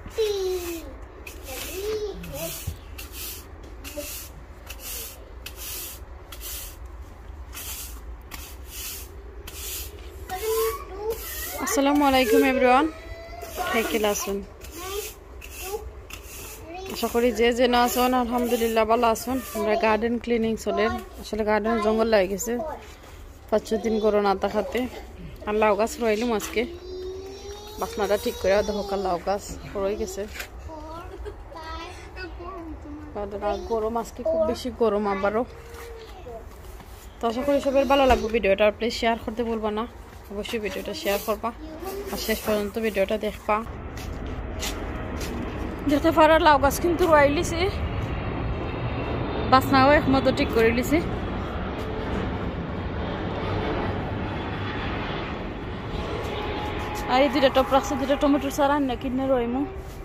আসসালামুয়ালাইকুম everyone, কেমন আছেন? আশা করি যে যে না আছেন আলহামদুলিল্লাহ ভালো আছেন। আমরা গার্ডেন ক্লিনিং চলেন, আসলে গার্ডেন জঙ্গল লাগে গেছে 5-6 দিন করোনা তাকাতে। আর লাউ গাছ রইলাম আজকে, বাসনাটা ঠিক করে দেখো লাউ গাছ রয়ে গেছে। গরম আজকে খুব বেশি গরম আবারও। তো আশা করি সবার ভালো লাগবে ভিডিওটা, আর প্লিজ শেয়ার করতে বলবা না, অবশ্যই ভিডিওটা শেয়ার করবা আর শেষ পর্যন্ত ভিডিওটা দেখবা। দেখতে পারো লাউ গাছ কিন্তু রয়ে লিছি, বাসনাও একমতো ঠিক করে লিছি। আর এই দুটা টপ রাখছে, দুটা টমেটোর সারা না কিনে রইমু।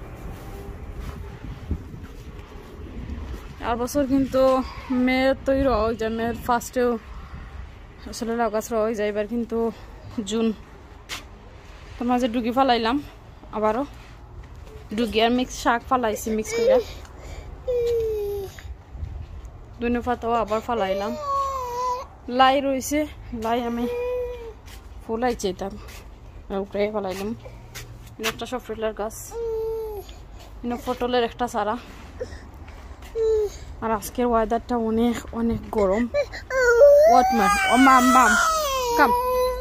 আর বছর কিন্তু মেয়ের তৈরি হয় যে মেয়ের ফার্স্টেও আসলে লাউ গাছ রয়ে যায়, এবার কিন্তু জুন। তোর মাঝে ডুগি ফালাইলাম, আবারও ডুগি আর মিক্স শাক ফালাইছি মিক্স করে, দুনো পাতাও আবার ফালাইলাম। লাই রয়েছে, লাই আমি ফুলাইছি এটা উপরে ফালাইলাম। একটা সফরিলার গাছ, পটলের একটা চারা। আর আজকের ওয়েদারটা অনেক অনেক গরম। কাম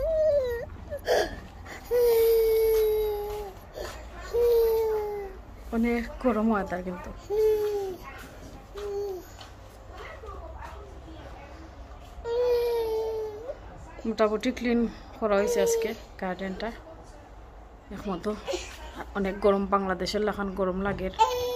অনেক গরম ওয়েদার কিন্তু। মোটামুটি ক্লিন করা হয়েছে আজকে গার্ডেনটা একমতো। অনেক গরম, বাংলাদেশের লাখান গরম লাগে।